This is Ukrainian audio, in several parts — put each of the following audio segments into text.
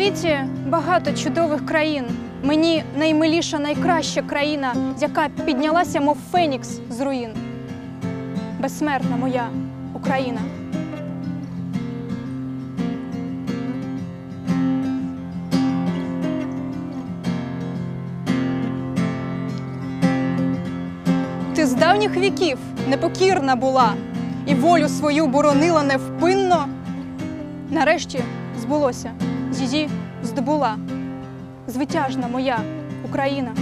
світі багато чудових країн. Мені наймиліша, найкраща країна, яка піднялася, мов фенікс з руїн. Безсмертна моя Україна. Ти з давніх віків непокірна була і волю свою боронила невпинно. Нарешті збулося, її здобула звитяжна моя Україна.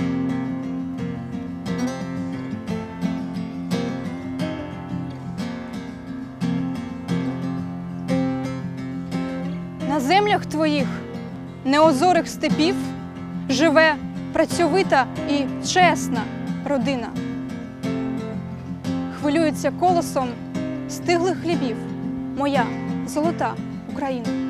На землях твоїх неозорих степів живе працьовита і чесна родина. Хвилюється колосом стиглих хлібів моя золота Україна.